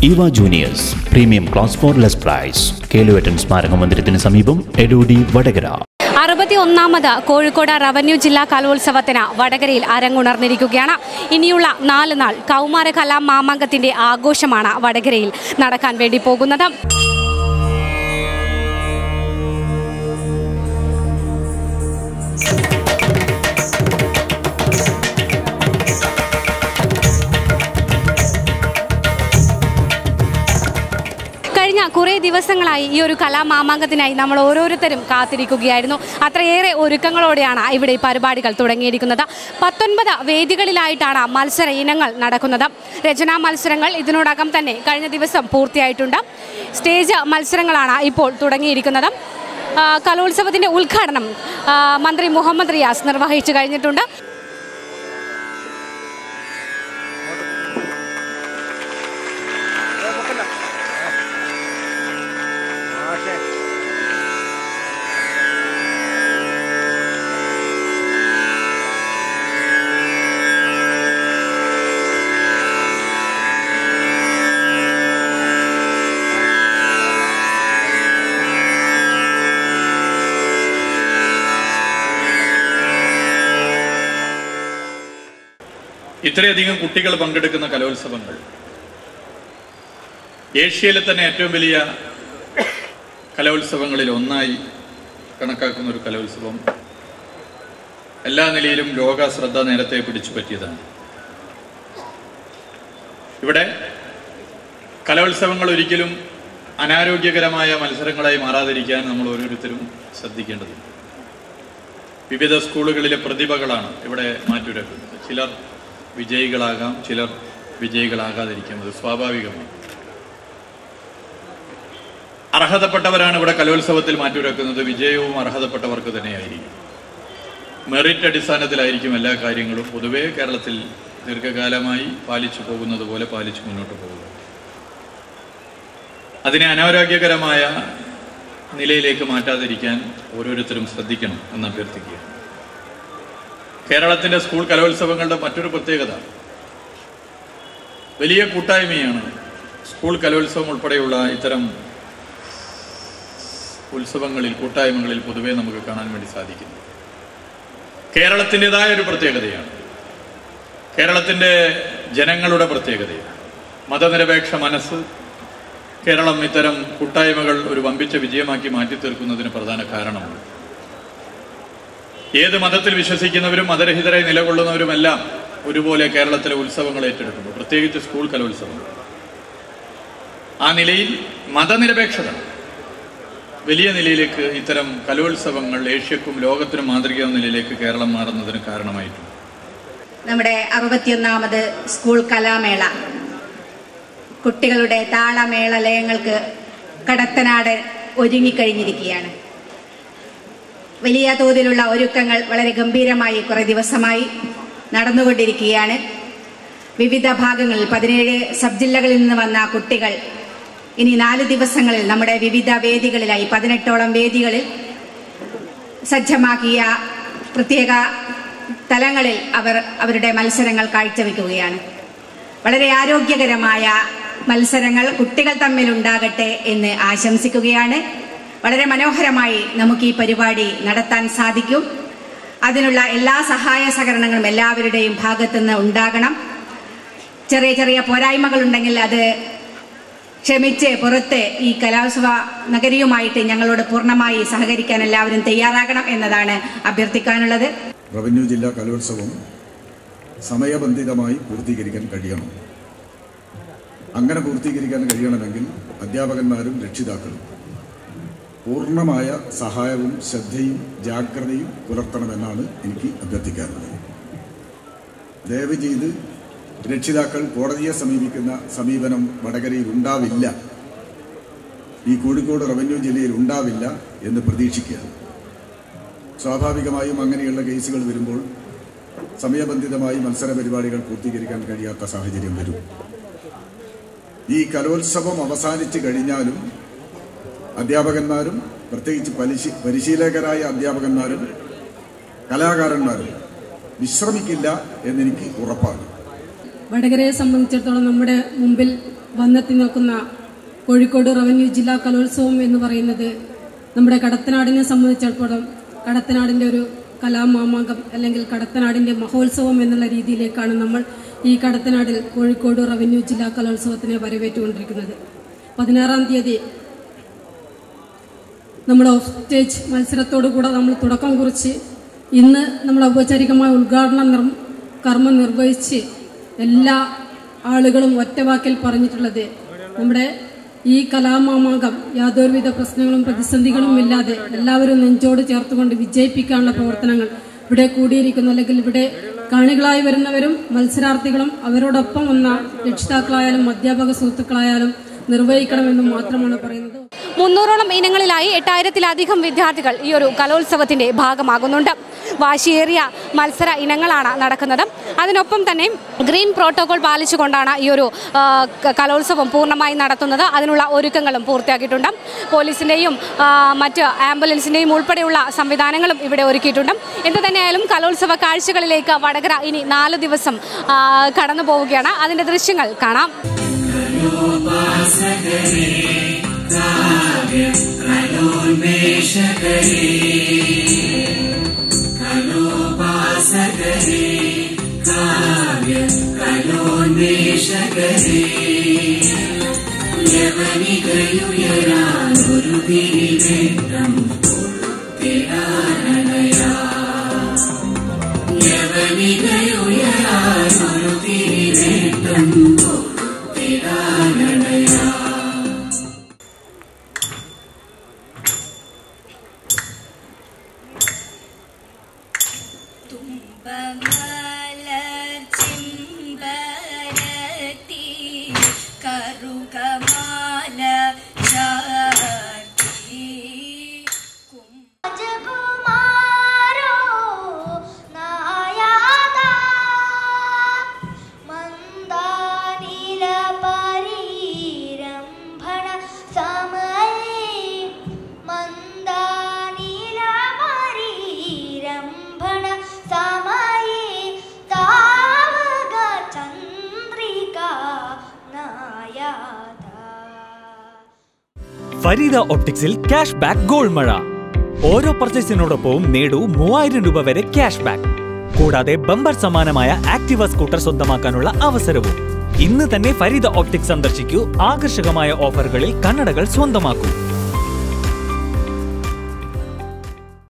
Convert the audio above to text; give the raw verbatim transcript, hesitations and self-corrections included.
Eva juniors premium class for less price. കേലുവേട്ടൻ സ്മാരക മന്ദിരത്തിന് സമീപം, എടോടി, വടകര. അറുപത്തി ഒന്നാമത് കോഴിക്കോട് റവന്യൂ ജില്ലാ കലോത്സവത്തിന് വടകരയിൽ അരങ്ങുണർന്നിരിക്കുകയാണ്. ഇനിയുള്ള നാല് നാൾ കൗമാര കലാ മാമാങ്കത്തിന്റെ ആഘോഷമാണ് വടകരയിൽ നടക്കാൻ വേണ്ടി പോകുന്നത്. കഴിഞ്ഞ കുറേ ദിവസങ്ങളായി ഈ ഒരു കലാമാമാങ്കത്തിനായി നമ്മൾ ഓരോരുത്തരും കാത്തിരിക്കുകയായിരുന്നു. അത്രയേറെ ഒരുക്കങ്ങളോടെയാണ് ഇവിടെ ഈ പരിപാടികൾ തുടങ്ങിയിരിക്കുന്നത്. പത്തൊൻപത് വേദികളിലായിട്ടാണ് മത്സര ഇനങ്ങൾ നടക്കുന്നത്. രചനാ മത്സരങ്ങൾ ഇതിനോടകം തന്നെ കഴിഞ്ഞ ദിവസം പൂർത്തിയായിട്ടുണ്ട്. സ്റ്റേജ് മത്സരങ്ങളാണ് ഇപ്പോൾ തുടങ്ങിയിരിക്കുന്നത്. കലോത്സവത്തിൻ്റെ ഉദ്ഘാടനം മന്ത്രി മുഹമ്മദ് റിയാസ് നിർവഹിച്ചു കഴിഞ്ഞിട്ടുണ്ട്. ഇത്രയധികം കുട്ടികൾ പങ്കെടുക്കുന്ന കലോത്സവങ്ങൾ ഏഷ്യയിലെ തന്നെ ഏറ്റവും വലിയ കലോത്സവങ്ങളിൽ ഒന്നായി കണക്കാക്കുന്ന ഒരു കലോത്സവം എല്ലാ നിലയിലും ലോക ശ്രദ്ധ നേരത്തെ പിടിച്ചു പറ്റിയതാണ്. ഇവിടെ കലോത്സവങ്ങൾ ഒരിക്കലും അനാരോഗ്യകരമായ മത്സരങ്ങളായി മാറാതിരിക്കാൻ നമ്മൾ ഓരോരുത്തരും ശ്രദ്ധിക്കേണ്ടതുണ്ട്. വിവിധ സ്കൂളുകളിലെ പ്രതിഭകളാണ് ഇവിടെ മാറ്റുരക്കുന്നത്. ചിലർ വിജയികളാകാം, ചിലർ വിജയികളാകാതിരിക്കുന്നത് സ്വാഭാവികമാണ്. അർഹതപ്പെട്ടവരാണ് ഇവിടെ കലോത്സവത്തിൽ മാറ്റുരക്കുന്നത്. വിജയവും അർഹതപ്പെട്ടവർക്ക് തന്നെയായിരിക്കും. മെറിറ്റ് അടിസ്ഥാനത്തിലായിരിക്കും എല്ലാ കാര്യങ്ങളും പൊതുവേ കേരളത്തിൽ ദീർഘകാലമായി പാലിച്ചു പോകുന്നത് പോലെ പാലിച്ചു മുന്നോട്ട് പോകുക. അതിനെ അനാരോഗ്യകരമായ നിലയിലേക്ക് മാറ്റാതിരിക്കാൻ ഓരോരുത്തരും ശ്രദ്ധിക്കണം എന്ന് അഭ്യർത്ഥിക്കുക. കേരളത്തിന്റെ സ്കൂൾ കലോത്സവങ്ങളുടെ മറ്റൊരു പ്രത്യേകത വലിയ കൂട്ടായ്മയാണ്. സ്കൂൾ കലോത്സവം ഉൾപ്പെടെയുള്ള ഇത്തരം ഉത്സവങ്ങളിൽ, കൂട്ടായ്മകളിൽ പൊതുവെ നമുക്ക് കാണാൻ വേണ്ടി സാധിക്കുന്നു. കേരളത്തിൻ്റെതായ ഒരു പ്രത്യേകതയാണ്, കേരളത്തിന്റെ ജനങ്ങളുടെ പ്രത്യേകതയാണ്. മതനിരപേക്ഷ മനസ്സ് കേരളം ഇത്തരം കൂട്ടായ്മകൾ ഒരു വമ്പിച്ച വിജയമാക്കി മാറ്റിത്തീർക്കുന്നതിന് പ്രധാന കാരണമാണ്. ഏത് മതത്തിൽ വിശ്വസിക്കുന്നവരും മതരഹിതരായി നിലകൊള്ളുന്നവരുമെല്ലാം ഒരുപോലെ കേരളത്തിലെ ഉത്സവങ്ങൾ ഏറ്റെടുക്കുന്നു, പ്രത്യേകിച്ച് സ്കൂൾ കലോത്സവങ്ങൾ. ആ നിലയിൽ മതനിരപേക്ഷത വലിയ നിലയിലേക്ക് ഇത്തരം കലോത്സവങ്ങൾ ഏഷ്യക്കും ലോകത്തിനും മാതൃകയാവുന്ന നിലയിലേക്ക് കേരളം മാറുന്നതിന് കാരണമായിട്ടുണ്ട്. നമ്മുടെ അറുപത്തിയൊന്നാമത് സ്കൂൾ കലാമേള കുട്ടികളുടെ താളമേള ലയങ്ങൾക്ക് കടത്തനാട് ഒരുങ്ങിക്കഴിഞ്ഞിരിക്കുകയാണ്. വലിയ തോതിലുള്ള ഒരുക്കങ്ങൾ വളരെ ഗംഭീരമായി കുറേ ദിവസമായി നടന്നുകൊണ്ടിരിക്കുകയാണ്. വിവിധ ഭാഗങ്ങളിൽ പതിനേഴ് സബ് ജില്ലകളിൽ നിന്ന് വന്ന കുട്ടികൾ ഇനി നാല് ദിവസങ്ങളിൽ നമ്മുടെ വിവിധ വേദികളിലായി പതിനെട്ടോളം വേദികളിൽ സജ്ജമാക്കിയ പ്രത്യേക തലങ്ങളിൽ അവർ അവരുടെ മത്സരങ്ങൾ കാഴ്ചവെക്കുകയാണ്. വളരെ ആരോഗ്യകരമായ മത്സരങ്ങൾ കുട്ടികൾ തമ്മിൽ ഉണ്ടാകട്ടെ എന്ന് ആശംസിക്കുകയാണ്. വളരെ മനോഹരമായി നമുക്ക് ഈ പരിപാടി നടത്താൻ സാധിക്കും. അതിനുള്ള എല്ലാ സഹായ സഹകരണങ്ങളും എല്ലാവരുടെയും ഭാഗത്തുനിന്ന് ഉണ്ടാകണം. ചെറിയ ചെറിയ പോരായ്മകളുണ്ടെങ്കിൽ അത് ക്ഷമിച്ച് പുറത്ത് ഈ കലോത്സവ നഗരിയുമായിട്ട് ഞങ്ങളോട് പൂർണ്ണമായി സഹകരിക്കാൻ എല്ലാവരും തയ്യാറാകണം എന്നതാണ് അഭ്യർത്ഥിക്കാനുള്ളത്. റവന്യൂ ജില്ലാ കലോത്സവം സമയബന്ധിതമായി പൂർത്തീകരിക്കാൻ കഴിയണം. അങ്ങനെ പൂർത്തീകരിക്കാൻ കഴിയണമെങ്കിൽ അധ്യാപകന്മാരും രക്ഷിതാക്കളും പൂർണ്ണമായ സഹായവും ശ്രദ്ധയും ജാഗ്രതയും പുലർത്തണമെന്നാണ് എനിക്ക് അഭ്യർത്ഥിക്കാറുള്ളത്. ദയവ് ചെയ്ത് രക്ഷിതാക്കൾ കോടതിയെ സമീപിക്കുന്ന സമീപനം വടകരയിൽ ഉണ്ടാവില്ല, ഈ കോഴിക്കോട് റവന്യൂ ജില്ലയിൽ ഉണ്ടാവില്ല എന്ന് പ്രതീക്ഷിക്കുക. സ്വാഭാവികമായും അങ്ങനെയുള്ള കേസുകൾ വരുമ്പോൾ സമയബന്ധിതമായി മത്സര പരിപാടികൾ പൂർത്തീകരിക്കാൻ കഴിയാത്ത സാഹചര്യം വരും. ഈ കലോത്സവം അവസാനിച്ചു കഴിഞ്ഞാലും അധ്യാപകന്മാരും പ്രത്യേകിച്ച് പരിശീ പരിശീലകരായ അധ്യാപകന്മാരും കലാകാരന്മാരും വിശ്രമിക്കില്ല എന്നെനിക്ക് ഉറപ്പാണ്. വടകരയെ സംബന്ധിച്ചിടത്തോളം നമ്മുടെ മുമ്പിൽ വന്നെത്തി നിൽക്കുന്ന കോഴിക്കോട് റവന്യൂ ജില്ലാ കലോത്സവം എന്ന് പറയുന്നത് നമ്മുടെ കടത്തനാടിനെ സംബന്ധിച്ചിടത്തോളം കടത്തനാടിൻ്റെ ഒരു കലാമാമാങ്കം അല്ലെങ്കിൽ കടത്തനാടിൻ്റെ മഹോത്സവം എന്നുള്ള രീതിയിലേക്കാണ് നമ്മൾ ഈ കടത്തനാടിൽ കോഴിക്കോട് റവന്യൂ ജില്ലാ കലോത്സവത്തിനെ വരവേറ്റുകൊണ്ടിരിക്കുന്നത്. പതിനാറാം തീയതി നമ്മൾ ഓഫ് സ്റ്റേജ് മത്സരത്തോടു കൂടെ നമ്മൾ തുടക്കം കുറിച്ച് ഇന്ന് നമ്മൾ ഔപചാരികമായ ഉദ്ഘാടന കർമ്മം നിർവഹിച്ച് എല്ലാ ആളുകളും ഒറ്റവാക്കിൽ പറഞ്ഞിട്ടുള്ളത് നമ്മുടെ ഈ കലാമാമാങ്കം യാതൊരുവിധ പ്രശ്നങ്ങളും പ്രതിസന്ധികളും ഇല്ലാതെ എല്ലാവരും നെഞ്ചോട് ചേർത്തുകൊണ്ട് വിജയിപ്പിക്കാനുള്ള പ്രവർത്തനങ്ങൾ ഇവിടെ കൂടിയിരിക്കുന്നു അല്ലെങ്കിൽ ഇവിടെ കാണികളായി വരുന്നവരും മത്സരാർത്ഥികളും അവരോടൊപ്പം വന്ന രക്ഷിതാക്കളായാലും അധ്യാപക സുഹൃത്തുക്കളായാലും നിർവഹിക്കണമെന്ന് മാത്രമാണ് പറയുന്നത്. മുന്നൂറോളം ഇനങ്ങളിലായി എട്ടായിരത്തിലധികം വിദ്യാർത്ഥികൾ ഈ ഒരു കലോത്സവത്തിന്റെ ഭാഗമാകുന്നുണ്ട്. വാശിയേറിയ മത്സര ഇനങ്ങളാണ് നടക്കുന്നത്. അതിനൊപ്പം തന്നെ ഗ്രീൻ പ്രോട്ടോകോൾ പാലിച്ചുകൊണ്ടാണ് ഈ ഒരു കലോത്സവം പൂർണ്ണമായി നടത്തുന്നത്. അതിനുള്ള ഒരുക്കങ്ങളും പൂർത്തിയാക്കിയിട്ടുണ്ട്. പോലീസിൻ്റെയും മറ്റ് ആംബുലൻസിൻ്റെയും ഉൾപ്പെടെയുള്ള സംവിധാനങ്ങളും ഇവിടെ ഒരുക്കിയിട്ടുണ്ട്. എന്തു തന്നെയായാലും കലോത്സവ കാഴ്ചകളിലേക്ക് വടകര ഇനി നാല് ദിവസം കടന്നു പോവുകയാണ്. അതിൻ്റെ ദൃശ്യങ്ങൾ കാണാം. ഫരീദ ഒപ്റ്റിക്സിൽ ക്യാഷ് ബാക്ക് ഗോൾഡ് മഴ. ഓരോ പർച്ചേസിനോടൊപ്പവും നേടൂ മൂവായിരം രൂപ വരെ ക്യാഷ് ബാക്ക്. കൂടാതെ ബമ്പർ സമാനമായ ആക്ടിവ സ്കൂട്ടർ സ്വന്തമാക്കാനുള്ള അവസരവും. ഇന്ന് തന്നെ ഫരീദ ഒപ്റ്റിക്സ് സന്ദർശിക്കൂ. ആകർഷകമായ ഓഫറുകളിൽ കണ്ണടകൾ സ്വന്തമാക്കൂ.